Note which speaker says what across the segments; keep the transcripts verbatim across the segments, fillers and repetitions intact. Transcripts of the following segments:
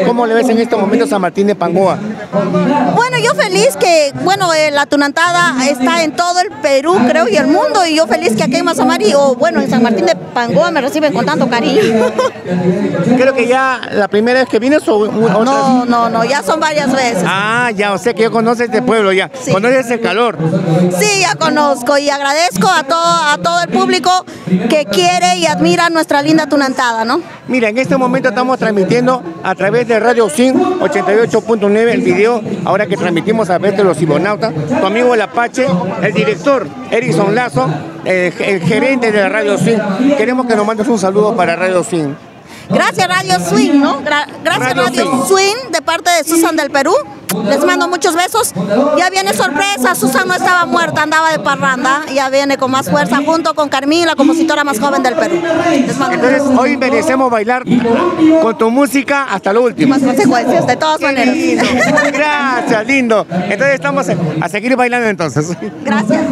Speaker 1: ¿cómo le ves en este momento San Martín de Pangoa?
Speaker 2: Bueno, yo feliz que, bueno, eh, la tunantada está en todo el Perú, creo, y el mundo, y yo feliz que aquí en Mazamari, o bueno, en San Martín de Pangoa me reciben con tanto cariño.
Speaker 1: Creo que ya la primera vez que vienes o, o
Speaker 2: No, no, no, ya son varias veces.
Speaker 1: Ah, ya, o sea que ya conoces este pueblo ya,
Speaker 2: Sí.
Speaker 1: conoces el calor.
Speaker 2: Sí, ya conozco y agradezco a todo, a todo el público que quiere y admira nuestra linda tunantada, ¿no?
Speaker 1: Mira, en este momento estamos transmitiendo a través de Radio Sin ochenta y ocho punto nueve el video, ahora que transmitimos a través de los cibonautas, tu amigo el Apache, el director Erison Lazo, el, el gerente de Radio Sin. Queremos que nos mandes un saludo para Radio Sin.
Speaker 2: Gracias Radio Swing, ¿no? Gra gracias
Speaker 1: Radio
Speaker 2: Radio,
Speaker 1: Swing.
Speaker 2: Swing de parte de Susan del Perú. Les mando muchos besos. Ya viene sorpresa, Susan no estaba muerta, andaba de parranda. Ya viene con más fuerza junto con Carmín, la compositora más joven del Perú. Les mando
Speaker 1: Entonces hoy merecemos bailar con tu música hasta lo último.
Speaker 2: más consecuencias, de todas
Speaker 1: Qué
Speaker 2: maneras.
Speaker 1: lindo. Gracias, lindo. Entonces estamos a seguir bailando entonces.
Speaker 2: Gracias.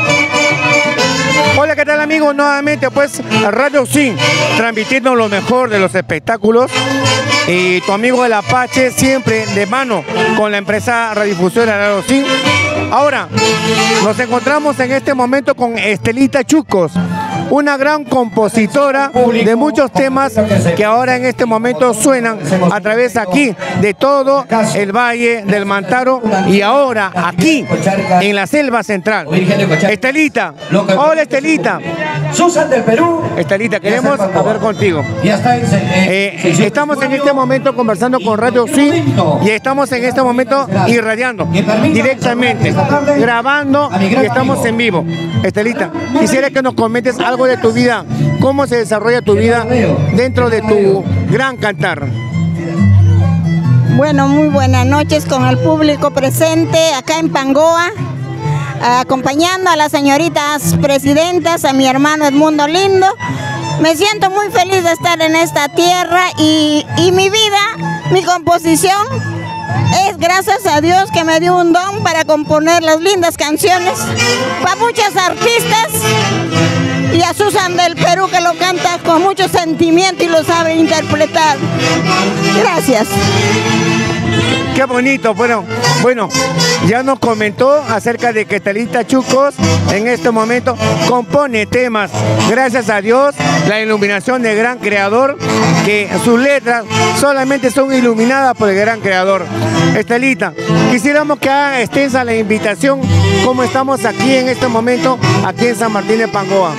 Speaker 1: Hola, ¿qué tal amigos? Nuevamente pues Radio Sin, transmitiendo lo mejor de los espectáculos. Y tu amigo el Apache siempre de mano con la empresa radiodifusora Radio Sin. Ahora, nos encontramos en este momento con Estelita Chucos, una gran compositora de muchos temas que ahora en este momento suenan a través aquí de todo el Valle del Mantaro y ahora aquí en la Selva Central. Estelita, hola Estelita.
Speaker 3: Susan del Perú.
Speaker 1: Estelita, queremos hablar contigo.
Speaker 3: Ya está. Eh,
Speaker 1: Eh, estamos en este momento conversando con Radio Sin y estamos en este momento irradiando directamente, grabando y estamos en vivo. Estelita, quisiera que nos comentes algo de tu vida, cómo se desarrolla tu vida dentro de tu gran cantar.
Speaker 4: Bueno, muy buenas noches con el público presente acá en Pangoa, acompañando a las señoritas presidentas, a mi hermano Edmundo Lindo. Me siento muy feliz de estar en esta tierra y, y mi vida, mi composición, es gracias a Dios que me dio un don para componer las lindas canciones para muchas artistas y a Susan del Perú que lo canta con mucho sentimiento y lo sabe interpretar. Gracias.
Speaker 1: Qué bonito, bueno, bueno, ya nos comentó acerca de que Estelita Chucos en este momento compone temas, gracias a Dios, la iluminación del gran creador, que sus letras solamente son iluminadas por el gran creador. Estelita, quisiéramos que haga extensa la invitación, como estamos aquí en este momento, aquí en San Martín de Pangoa.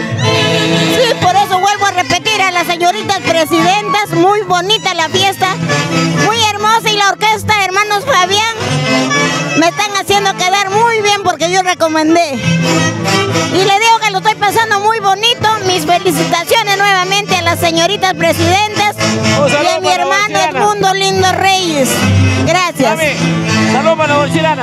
Speaker 4: Sí, por eso vuelvo a repetir a las señoritas presidentas, muy bonita la fiesta, muy hermosa, y la orquesta Hermanos Fabián me están haciendo quedar muy bien porque yo recomendé. Y le digo que lo estoy pasando muy bonito. Mis felicitaciones nuevamente a las señoritas presidentas y a mi hermano Edmundo Lindo Reyes. Gracias.
Speaker 3: Saludos para la bolsilana.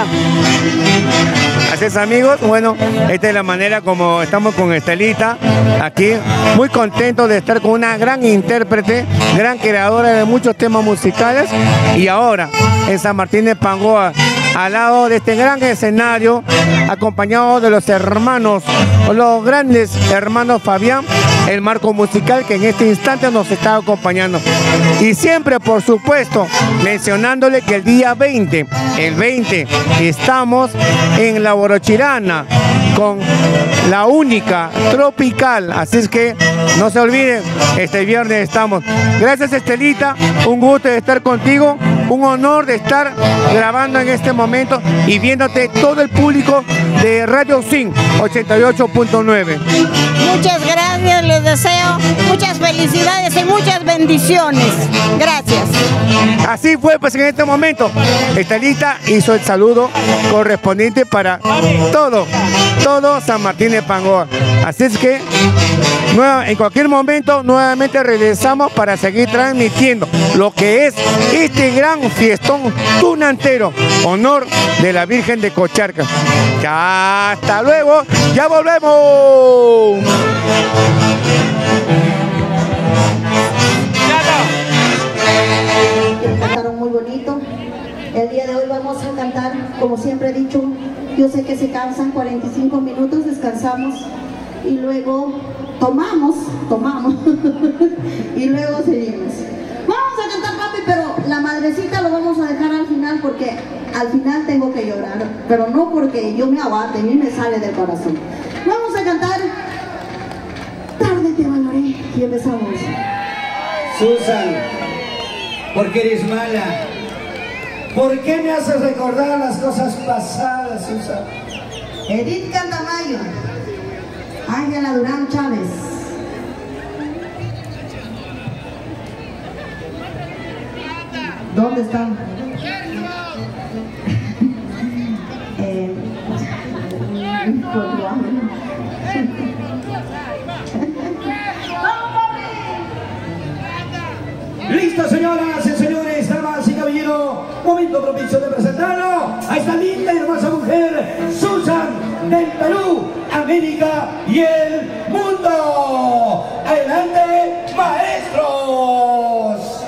Speaker 1: Así es amigos, bueno, esta es la manera como estamos con Estelita aquí, muy contento de estar con una gran intérprete, gran creadora de muchos temas musicales y ahora en San Martín de Pangoa, al lado de este gran escenario, acompañado de los hermanos, los grandes hermanos Fabián, el marco musical que en este instante nos está acompañando. Y siempre, por supuesto, mencionándole que el día veinte, el veinte, estamos en la Borochirana con la única tropical. Así es que no se olviden, este viernes estamos. Gracias Estelita, un gusto de estar contigo, un honor de estar grabando en este momento y viéndote todo el público de Radio Sin ochenta y ocho punto nueve.
Speaker 4: Muchas gracias, les deseo muchas felicidades y muchas bendiciones. Gracias.
Speaker 1: Así fue, pues en este momento, Estelita hizo el saludo correspondiente para todo, todo San Martín de Pangoa. Así es que, nueva, en cualquier momento, nuevamente regresamos para seguir transmitiendo lo que es este gran fiestón tunantero, honor de la Virgen de Cocharca. Ya, hasta luego, ya volvemos.
Speaker 5: Cantaron muy bonito. El día de hoy vamos a cantar, como siempre he dicho, yo sé que se cansan cuarenta y cinco minutos, descansamos y luego tomamos, tomamos y luego seguimos. Vamos a cantar, papi, pero la al final tengo que llorar, pero no porque yo me abate, a mí me sale del corazón. Vamos a cantar Tarde te valoré y empezamos.
Speaker 3: Susan, ¿por qué eres mala? ¿Por qué me haces recordar las cosas pasadas, Susan?
Speaker 5: Edith Cantamayo, Ángela Durán Chávez. ¿Dónde están? eh,
Speaker 3: Listo, señoras y señores, damas y caballeros, momento propicio de presentarlo a esta linda y hermosa mujer, Susan del Perú, América y el mundo. ¡Adelante, maestros!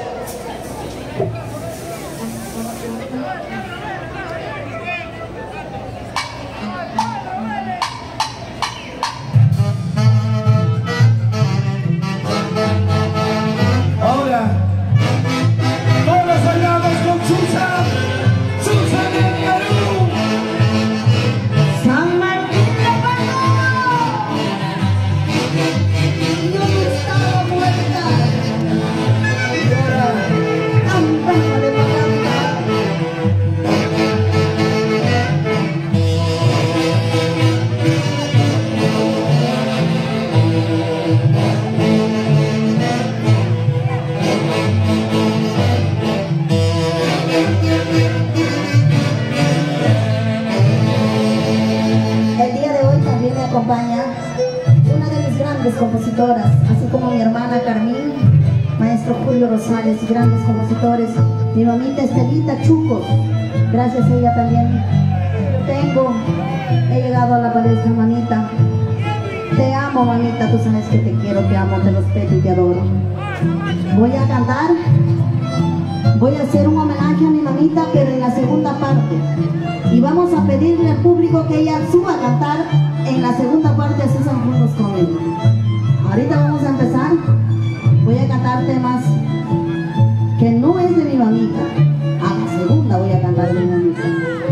Speaker 5: Compositoras, así como mi hermana Carmín, maestro Julio Rosales y grandes compositores, mi mamita Estelita Chuco, gracias a ella también tengo, he llegado a la palestra, mamita. Te amo, mamita, tú sabes que te quiero, te amo, te respeto y te adoro. Voy a cantar, voy a hacer un homenaje a mi mamita, pero en la segunda parte, y vamos a pedirle al público que ella suba a cantar en la segunda parte de Susan juntos conmigo. Ahorita vamos a empezar, voy a cantar temas que no es de mi mamita, a la segunda voy a cantar de mi mamita.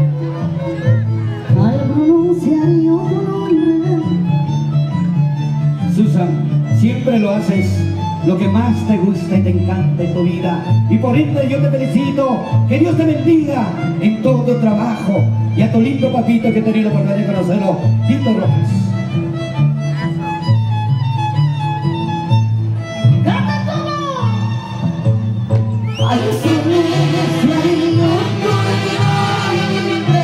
Speaker 5: Al pronunciar yo tu nombre.
Speaker 3: Susan, siempre lo haces lo que más te gusta y te encanta en tu vida, y por ende yo te felicito, que Dios te bendiga en todo tu trabajo, y a tu lindo papito que he tenido por de conocerlo, Tito Rojas.
Speaker 5: Al pronunciar yo tu nombre,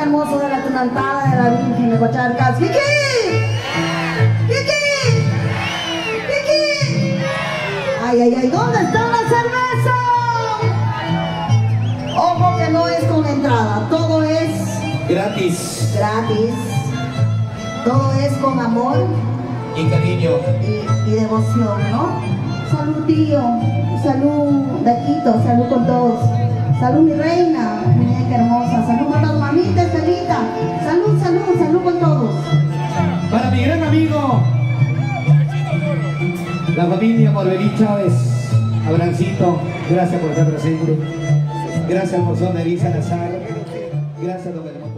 Speaker 5: hermoso de la tunantada de la Virgen de Guacharcas. ¡Kiki! ¡Kiki! ¡Kiki! ¡Ay, ay, ay! ¿Dónde está la cerveza? Ojo que no es con entrada, todo es
Speaker 3: Gratis.
Speaker 5: gratis, todo es con amor
Speaker 3: Y cariño.
Speaker 5: y, y devoción, ¿no? Salud, tío, salud, Daquito, salud con todos. Salud, mi reina, muñeca hermosa, salud con todos, mamita, Estelita. Salud, salud, salud con todos.
Speaker 3: Para mi gran amigo, la familia Morbelí Chávez, Abrancito, gracias por estar presente. Gracias por son de Elisa Lazar. Gracias, don Belmont.